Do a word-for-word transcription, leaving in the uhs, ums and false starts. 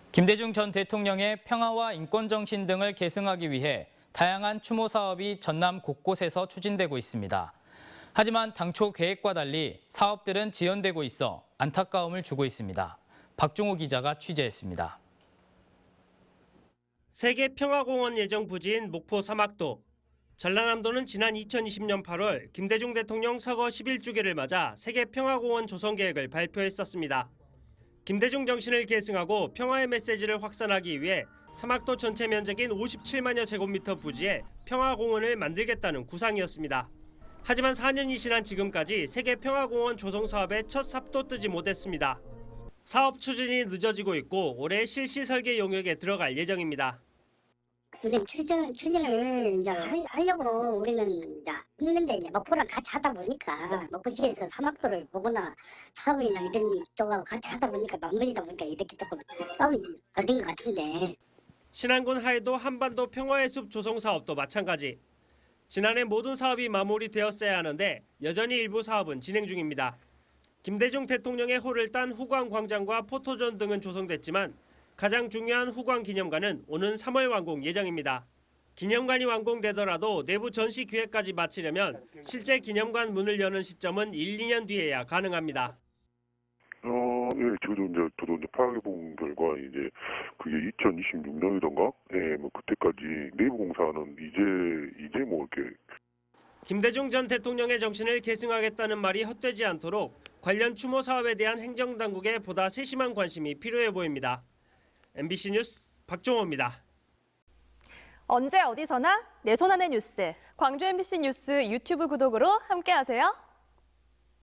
김대중 전 대통령의 평화와 인권 정신 등을 계승하기 위해 다양한 추모 사업이 전남 곳곳에서 추진되고 있습니다. 하지만 당초 계획과 달리 사업들은 지연되고 있어 안타까움을 주고 있습니다. 박종호 기자가 취재했습니다. 세계평화공원 예정 부지인 목포 사막도. 전라남도는 지난 이천이십 년 팔월 김대중 대통령 서거 십일 주기를 맞아 세계평화공원 조성 계획을 발표했었습니다. 김대중 정신을 계승하고 평화의 메시지를 확산하기 위해 사막도 전체 면적인 오십칠만여 제곱미터 부지에 평화공원을 만들겠다는 구상이었습니다. 하지만 사 년이 지난 지금까지 세계평화공원 조성 사업에 첫 삽도 뜨지 못했습니다. 사업 추진이 늦어지고 있고 올해 실시 설계 용역에 들어갈 예정입니다. 우리는 추진, 추진을 이제 하려고 우리는 이제 했는데 이제 목포랑 같이 하다 보니까 목포시에서 사막도를 보거나 사업이나 이런 쪽하고 같이 하다 보니까 맞물리다 보니까 이렇게 조금 싸움이 더딘 것 같은데. 신안군 하에도 한반도 평화의 숲 조성 사업도 마찬가지. 지난해 모든 사업이 마무리되었어야 하는데 여전히 일부 사업은 진행 중입니다. 김대중 대통령의 호를 딴 후광 광장과 포토존 등은 조성됐지만 가장 중요한 후광 기념관은 오는 삼월 완공 예정입니다. 기념관이 완공되더라도 내부 전시 기획까지 마치려면 실제 기념관 문을 여는 시점은 일, 이 년 뒤에야 가능합니다. 어, 예, 저도 이제 저도 이제 파악해 본 결과 이제 그게 이천이십육 년이던가, 예, 뭐 그때까지 내부 공사는 이제 이제 뭐 이렇게. 김대중 전 대통령의 정신을 계승하겠다는 말이 헛되지 않도록 관련 추모 사업에 대한 행정당국의 보다 세심한 관심이 필요해 보입니다. 엠비씨 뉴스 박종호입니다. 언제 어디서나 내 손 안의 뉴스. 광주 엠비씨 뉴스 유튜브 구독으로 함께하세요.